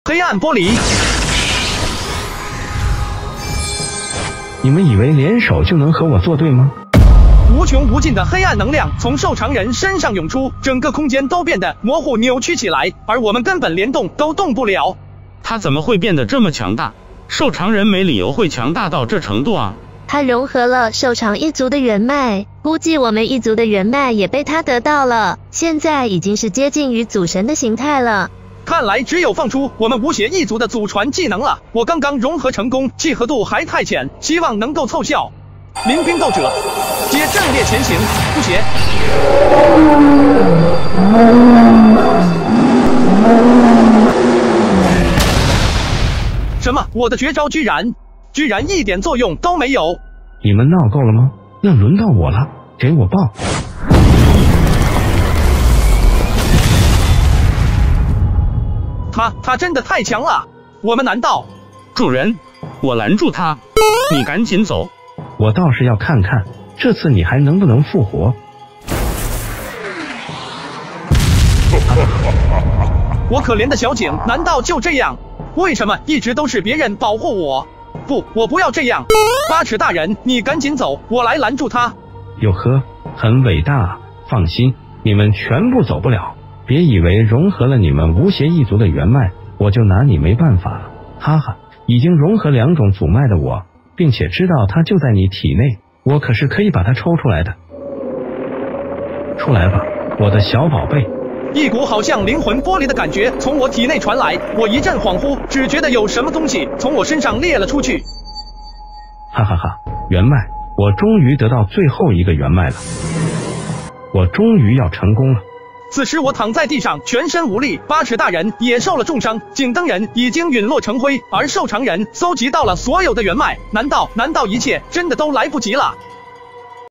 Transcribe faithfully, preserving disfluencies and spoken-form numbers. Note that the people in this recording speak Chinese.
黑暗玻璃。 你们以为联手就能和我作对吗？ 无穷无尽的黑暗能量从瘦长人身上涌出，整个空间都变得模糊扭曲起来，而我们根本连动都动不了。 他怎么会变得这么强大？瘦长人没理由会强大到这程度啊！ 他融合了瘦长一族的人脉，估计我们一族的人脉也被他得到了，现在已经是接近于祖神的形态了。 看来只有放出我们无邪一族的祖传技能了。我刚刚融合成功，契合度还太浅，希望能够凑效。临兵斗者，接阵列前行，不邪。什么？我的绝招居然居然一点作用都没有！ 你们闹够了吗？要轮到我了，给我爆！ 他他真的太强了！我们难道…… 主人，我拦住他，你赶紧走。 我倒是要看看，这次你还能不能复活？ 我可怜的小景，难道就这样？为什么一直都是别人保护我？不，我不要这样！八尺大人，你赶紧走，我来拦住他。 哟呵，很伟大，放心，你们全部走不了。别以为融合了你们无邪一族的元脉，我就拿你没办法了。哈哈，已经融合两种祖脉的我，并且知道它就在你体内，我可是可以把它抽出来的。出来吧，我的小宝贝。 一股好像灵魂剥离的感觉从我体内传来，我一阵恍惚，只觉得有什么东西从我身上裂了出去。 哈哈哈，元脉，我终于得到最后一个元脉了，我终于要成功了。 此时我躺在地上，全身无力，八尺大人也受了重伤，景灯人已经陨落成灰，而瘦长人搜集到了所有的元脉，难道难道一切真的都来不及了？